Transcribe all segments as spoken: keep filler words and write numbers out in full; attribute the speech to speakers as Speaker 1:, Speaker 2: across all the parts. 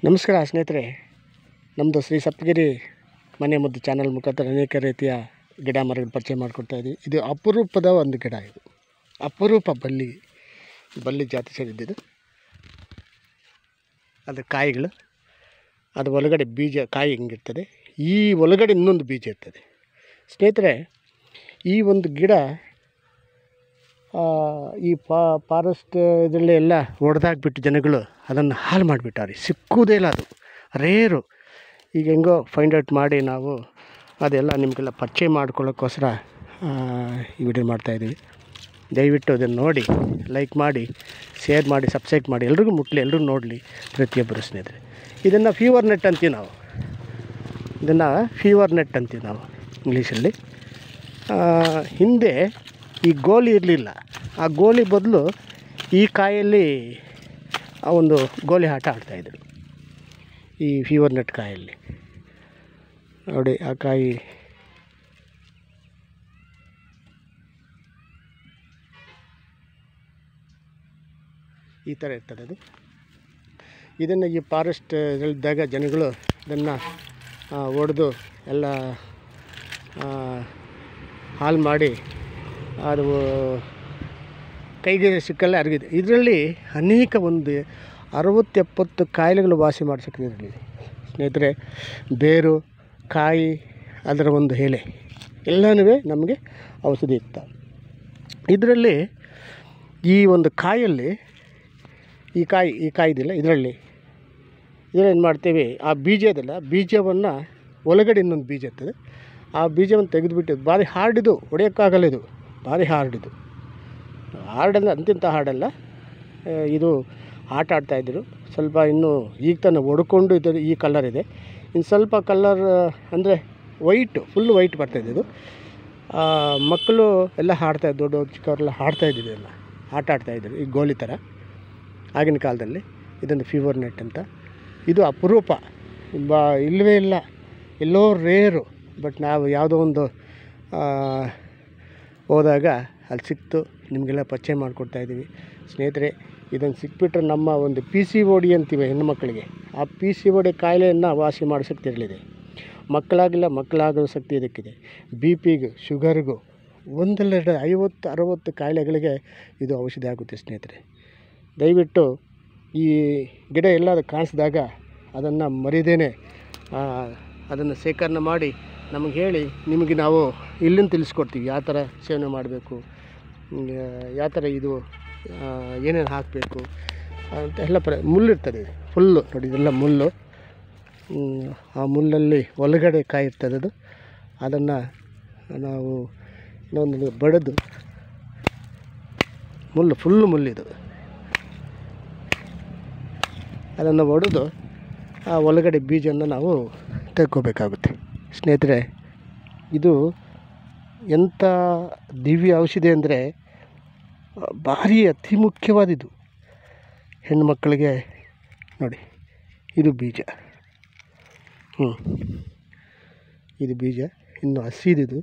Speaker 1: ನಮಸ್ಕಾರ ಸ್ನೇಹಿತರೆ, ನಮ್ಮದು ಶ್ರೀ ಸಪ್ತಗಿರಿ ಮನೆ ಮದ್ದು ಚಾನಲ್ ಮುಖಾಂತರ ಅನೇಕ ರೀತಿಯ ಗಿಡ ಮರಗಳು ಪರಿಚಯ ಮಾಡಿಕೊಡ್ತಾ ಇದ್ದೀವಿ. ಇದು ಅಪರೂಪದ ಒಂದು ಗಿಡ, ಇದು ಅಪರೂಪ ಬಳ್ಳಿ ಬಳ್ಳಿ ಜಾತಿ ಸೇರಿದ್ದು. ಅದು ಕಾಯಿಗಳು, ಅದು ಒಳಗಡೆ ಬೀಜ ಕಾಯಿ ಹಿಂಗಿರ್ತದೆ, ಈ ಒಳಗಡೆ ಇನ್ನೊಂದು ಬೀಜ ಇರ್ತದೆ. ಸ್ನೇಹಿತರೆ, ಈ ಒಂದು ಗಿಡ ಈ ಪಾ ಫಾರೆಸ್ಟ್ ಇದರಲ್ಲಿ ಎಲ್ಲ ಹೊಡೆದಾಕ್ಬಿಟ್ಟು ಜನಗಳು ಅದನ್ನು ಹಾಳು ಮಾಡಿಬಿಟ್ಟಾರೆ. ಸಿಕ್ಕುವುದೇ ಇಲ್ಲ, ಅದು ರೇರು. ಈಗ ಹೆಂಗೋ ಫೈಂಡ್ ಔಟ್ ಮಾಡಿ ನಾವು ಅದೆಲ್ಲ ನಿಮಗೆಲ್ಲ ಪರಿಚಯ ಮಾಡ್ಕೊಳ್ಳೋಕ್ಕೋಸ್ಕರ ಈ ವಿಡಿಯೋ ಮಾಡ್ತಾಯಿದ್ದೀವಿ. ದಯವಿಟ್ಟು ಅದನ್ನು ನೋಡಿ, ಲೈಕ್ ಮಾಡಿ, ಶೇರ್ ಮಾಡಿ, ಸಬ್ಸ್ಕ್ರೈಬ್ ಮಾಡಿ, ಎಲ್ರಿಗೂ ಮುಟ್ಲಿ, ಎಲ್ರಿಗೂ ನೋಡಲಿ ಪ್ರತಿಯೊಬ್ಬರು ಸ್ನೇಹಿತರೆ. ಇದನ್ನು ಫೀವರ್ ನೆಟ್ ಅಂತೀವಿ ನಾವು, ಇದನ್ನು ಫೀವರ್ ನೆಟ್ ಅಂತೀವಿ ನಾವು ಇಂಗ್ಲೀಷಲ್ಲಿ. ಹಿಂದೆ ಈ ಗೋಲಿ ಇರಲಿಲ್ಲ, ಆ ಗೋಲಿ ಬದಲು ಈ ಕಾಯಲ್ಲಿ ಆ ಒಂದು ಗೋಲಿ ಆಟ ಆಡ್ತಾಯಿದ್ರು, ಈ ಫೀವರ್ ನೆಟ್ ಕಾಯಲ್ಲಿ. ನೋಡಿ, ಆ ಕಾಯಿ ಈ ಥರ ಇರ್ತದೆ. ಅದು ಇದನ್ನು ಈ ಫಾರೆಸ್ಟ್ ಇದ್ದಾಗ ಜನಗಳು ಇದನ್ನು ಹೊಡೆದು ಎಲ್ಲ ಹಾಳು ಮಾಡಿ ಅದು ಕೈಗೆ ಸಿಕ್ಕಲ್ಲ ಅರಗಿದೆ. ಇದರಲ್ಲಿ ಅನೇಕ ಒಂದು ಅರವತ್ತು ಎಪ್ಪತ್ತು ಕಾಯಿಲೆಗಳು ವಾಸಿ ಮಾಡಿಸೋಕ್ಕೆ ಇದರಲ್ಲಿ ಸ್ನೇಹಿತರೆ. ಬೇರು, ಕಾಯಿ, ಅದರ ಒಂದು ಎಲೆ ಎಲ್ಲನೂ ನಮಗೆ ಔಷಧಿ ಇರ್ತವೆ. ಇದರಲ್ಲಿ ಈ ಒಂದು ಕಾಯಲ್ಲಿ ಈ ಕಾಯಿ ಈ ಕಾಯ್ದಿಲ್ಲ ಇದರಲ್ಲಿ ಇದರಲ್ಲಿ ಏನು ಮಾಡ್ತೀವಿ, ಆ ಬೀಜ ಇದಲ್ಲ, ಬೀಜವನ್ನು ಒಳಗಡೆ ಇನ್ನೊಂದು ಬೀಜ ಇರ್ತದೆ, ಆ ಬೀಜವನ್ನು ತೆಗೆದುಬಿಟ್ಟು ಭಾರಿ ಹಾರ್ಡಿದು, ಹೊಡೆಯೋಕ್ಕಾಗಲ್ಲ, ಇದು ಭಾರಿ ಹಾರ್ಡಿದು. ಹಾರ್ಡಲ್ಲ, ಅಂತಿಂತ ಹಾರ್ಡಲ್ಲ. ಇದು ಆಟ ಆಡ್ತಾಯಿದ್ರು ಸ್ವಲ್ಪ. ಇನ್ನೂ ಈಗ ತಾನೆ ಹೊಡ್ಕೊಂಡು ಇದು ಈ ಕಲರ್ ಇದೆ. ಇನ್ನು ಸ್ವಲ್ಪ ಕಲರ್ ಅಂದರೆ ವೈಟು, ಫುಲ್ ವೈಟ್ ಬರ್ತಾಯಿದೆ. ಇದು ಮಕ್ಕಳು ಎಲ್ಲ ಆಡ್ತಾಯಿದ್ದು, ದೊಡ್ಡವ್ರು ಚಿಕ್ಕವರೆಲ್ಲ ಆಡ್ತಾಯಿದ್ರು, ಎಲ್ಲ ಆಟ ಆಡ್ತಾಯಿದ್ರು ಈ ಗೋಲಿ ಥರ ಆಗಿನ ಕಾಲದಲ್ಲಿ. ಇದೊಂದು ಫೀವರ್ ನೆಟ್ ಅಂತ. ಇದು ಅಪರೂಪ, ಬಾ ಇಲ್ಲವೇ ಇಲ್ಲ, ಎಲ್ಲೋ ರೇರು. ಬಟ್ ನಾವು ಯಾವುದೋ ಒಂದು ಹೋದಾಗ ಅಲ್ಲಿ ಸಿಕ್ತು, ನಿಮಗೆಲ್ಲ ಪರಿಚಯ ಮಾಡಿಕೊಡ್ತಾಯಿದ್ದೀವಿ ಸ್ನೇಹಿತರೆ. ಇದನ್ನು ಸಿಕ್ಬಿಟ್ರೆ ನಮ್ಮ ಒಂದು ಪಿ ಸಿ ಓ ಡಿ ಅಂತೀವಿ ಹೆಣ್ಣುಮಕ್ಕಳಿಗೆ, ಆ ಪಿ ಸಿ ಓ ಡಿ ಕಾಯಿಲೆಯನ್ನು ವಾಸಿ ಮಾಡೋ ಶಕ್ತಿ ಇರಲಿದೆ. ಮಕ್ಕಳಾಗಿಲ್ಲ, ಮಕ್ಕಳಾಗೋ ಶಕ್ತಿ ಇದಕ್ಕಿದೆ. ಬಿ ಪಿಗೂ, ಶುಗರ್ಗೂ, ಒಂದೆರಡು ಐವತ್ತು ಅರವತ್ತು ಕಾಯಿಲೆಗಳಿಗೆ ಇದು ಔಷಧಿ ಆಗುತ್ತೆ ಸ್ನೇಹಿತರೆ. ದಯವಿಟ್ಟು ಈ ಗಿಡ ಎಲ್ಲಾದರೂ ಕಾಣಿಸಿದಾಗ ಅದನ್ನು ಮರಿದೇನೆ ಅದನ್ನು ಶೇಖರಣೆ ಮಾಡಿ ನಮಗೆ ಹೇಳಿ, ನಿಮಗೆ ನಾವು ಇಲ್ಲಿಂದ ತಿಳಿಸ್ಕೊಡ್ತೀವಿ ಯಾವ ಥರ ಸೇವನೆ ಮಾಡಬೇಕು, ಯಾವ ಥರ ಇದು ಏನೇನು ಹಾಕಬೇಕು ಅಂತ ಎಲ್ಲ. ಪ್ರ ಮುಳ್ಳಿರ್ತದೆ, ಫುಲ್ಲು ನೋಡಿ, ಇದೆಲ್ಲ ಮುಳ್ಳು. ಆ ಮುಳ್ಳಲ್ಲಿ ಒಳಗಡೆ ಕಾಯಿ ಇರ್ತದೆ, ಅದು ಅದನ್ನು ನಾವು ಇನ್ನೊಂದು ಬಡಿದು, ಮುಳ್ಳು ಫುಲ್ಲು ಮುಳ್ಳಿದು, ಅದನ್ನು ಒಡೆದು ಆ ಒಳಗಡೆ ಬೀಜವನ್ನು ನಾವು ತೆಗ್ಕೋಬೇಕಾಗುತ್ತೆ ಸ್ನೇಹಿತರೆ. ಇದು ಎಂಥ ದಿವ್ಯ ಔಷಧಿ ಅಂದರೆ ಭಾರಿ ಅತಿ ಮುಖ್ಯವಾದಿದ್ದು ಹೆಣ್ಣುಮಕ್ಕಳಿಗೆ. ನೋಡಿ, ಇದು ಬೀಜ, ಹ್ಞೂ ಇದು ಬೀಜ, ಇನ್ನು ಹಸಿದಿದು,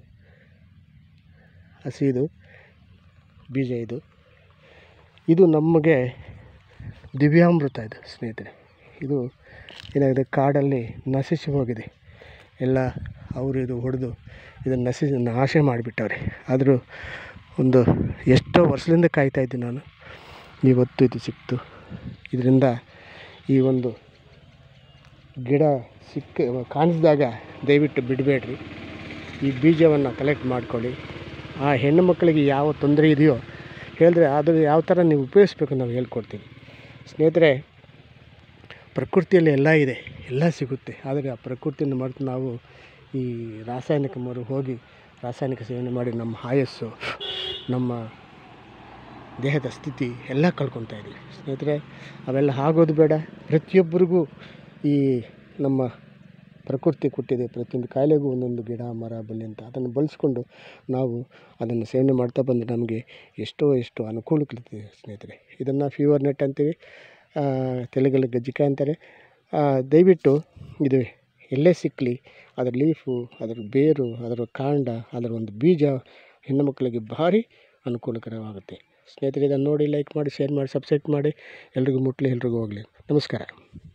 Speaker 1: ಹಸಿದು ಬೀಜ ಇದು. ಇದು ನಮಗೆ ದಿವ್ಯಾಮೃತ ಇದು ಸ್ನೇಹಿತರೆ. ಇದು ಏನಾಗಿದೆ, ಕಾಡಲ್ಲಿ ನಶಿಸಿ ಹೋಗಿದೆ ಎಲ್ಲ, ಅವರು ಇದು ಹೊಡೆದು ಇದನ್ನು ನಶಿಸಿ ನಾಶ ಮಾಡಿಬಿಟ್ಟವ್ರೆ. ಆದರೂ ಒಂದು ಎಷ್ಟೋ ವರ್ಷದಿಂದ ಕಾಯ್ತಾಯಿದ್ದೆ ನಾನು, ಇವತ್ತು ಇದು ಸಿಕ್ತು. ಇದರಿಂದ ಈ ಒಂದು ಗಿಡ ಸಿಕ್ಕ ಕಾಣಿಸಿದಾಗ ದಯವಿಟ್ಟು ಬಿಡಬೇಡ್ರಿ, ಈ ಬೀಜವನ್ನು ಕಲೆಕ್ಟ್ ಮಾಡ್ಕೊಳ್ಳಿ. ಆ ಹೆಣ್ಣು ಮಕ್ಕಳಿಗೆ ಯಾವ ತೊಂದರೆ ಇದೆಯೋ ಹೇಳಿದ್ರೆ ಅದು ಯಾವ ಥರ ನೀವು ಉಪಯೋಗಿಸ್ಬೇಕು ನಾವು ಹೇಳ್ಕೊಡ್ತೀವಿ ಸ್ನೇಹಿತರೆ. ಪ್ರಕೃತಿಯಲ್ಲಿ ಎಲ್ಲ ಇದೆ, ಎಲ್ಲ ಸಿಗುತ್ತೆ. ಆದರೆ ಆ ಪ್ರಕೃತಿಯನ್ನು ಮರೆತು ನಾವು ಈ ರಾಸಾಯನಿಕ ಮರು ಹೋಗಿ ರಾಸಾಯನಿಕ ಸೇವನೆ ಮಾಡಿ ನಮ್ಮ ಆಯಸ್ಸು, ನಮ್ಮ ದೇಹದ ಸ್ಥಿತಿ ಎಲ್ಲ ಕಳ್ಕೊತಾ ಇದ್ದೀವಿ ಸ್ನೇಹಿತರೆ. ಅವೆಲ್ಲ ಆಗೋದು ಬೇಡ. ಪ್ರತಿಯೊಬ್ಬರಿಗೂ ಈ ನಮ್ಮ ಪ್ರಕೃತಿ ಕೊಟ್ಟಿದೆ, ಪ್ರತಿಯೊಂದು ಕಾಯಿಲೆಗೂ ಒಂದೊಂದು ಗಿಡ ಮರ ಬಳ್ಳಿ ಅಂತ, ಅದನ್ನು ಬಳಸ್ಕೊಂಡು ನಾವು ಅದನ್ನು ಸೇವನೆ ಮಾಡ್ತಾ ಬಂದರೆ ನಮಗೆ ಎಷ್ಟೋ ಎಷ್ಟೋ ಅನುಕೂಲಗಳಿದೆ ಸ್ನೇಹಿತರೆ. ಇದನ್ನು ಫೀವರ್ ನೆಟ್ ಅಂತೀವಿ, ತೆಲುಗಲ್ಲಿ ಗಜ್ಜಿಕಾಯಿ ಅಂತಾರೆ. ದಯವಿಟ್ಟು ಇದು ಎಲ್ಲೇ ಸಿಕ್ಕಲಿ, ಅದರ ಲೀಫು, ಅದರ ಬೇರು, ಅದರ ಕಾಂಡ, ಅದರ ಒಂದು ಬೀಜ ಹೆಣ್ಣು ಮಕ್ಕಳಿಗೆ ಭಾರಿ ಅನುಕೂಲಕರವಾಗುತ್ತೆ ಸ್ನೇಹಿತರೆ. ಇದನ್ನು ನೋಡಿ, ಲೈಕ್ ಮಾಡಿ, ಶೇರ್ ಮಾಡಿ, ಸಬ್ಸ್ಕ್ರೈಬ್ ಮಾಡಿ, ಎಲ್ರಿಗೂ ಮುಟ್ಲಿ, ಎಲ್ರಿಗೂ ಹೋಗಲಿ. ನಮಸ್ಕಾರ.